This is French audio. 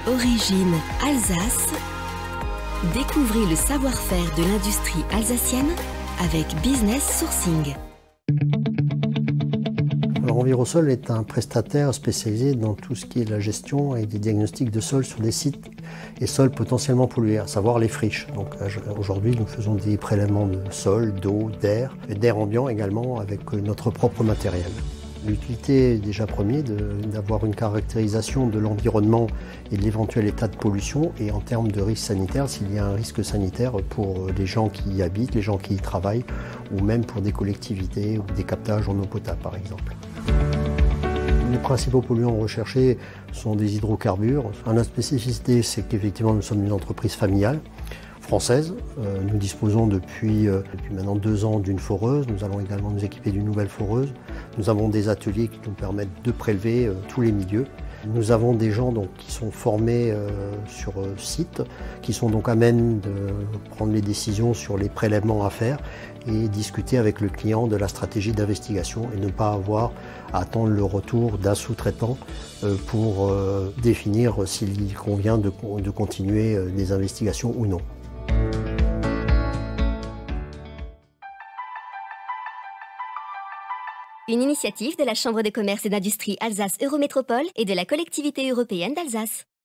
Origine Alsace. Découvrez le savoir-faire de l'industrie alsacienne avec Business Sourcing. Alors, Envirosol est un prestataire spécialisé dans tout ce qui est la gestion et des diagnostics de sol sur des sites et sols potentiellement pollués, à savoir les friches. Donc aujourd'hui, nous faisons des prélèvements de sol, d'eau, d'air et d'air ambiant également avec notre propre matériel. L'utilité est déjà première d'avoir une caractérisation de l'environnement et de l'éventuel état de pollution et en termes de risque sanitaire, s'il y a un risque sanitaire pour les gens qui y habitent, les gens qui y travaillent ou même pour des collectivités ou des captages en eau potable par exemple. Les principaux polluants recherchés sont des hydrocarbures. La spécificité, c'est qu'effectivement nous sommes une entreprise familiale française. Nous disposons depuis maintenant 2 ans d'une foreuse. Nous allons également nous équiper d'une nouvelle foreuse. Nous avons des ateliers qui nous permettent de prélever tous les milieux. Nous avons des gens qui sont formés sur site, qui sont donc à même de prendre les décisions sur les prélèvements à faire et discuter avec le client de la stratégie d'investigation et ne pas avoir à attendre le retour d'un sous-traitant pour définir s'il convient de continuer les investigations ou non. Une initiative de la Chambre de commerce et d'industrie Alsace Eurométropole et de la collectivité européenne d'Alsace.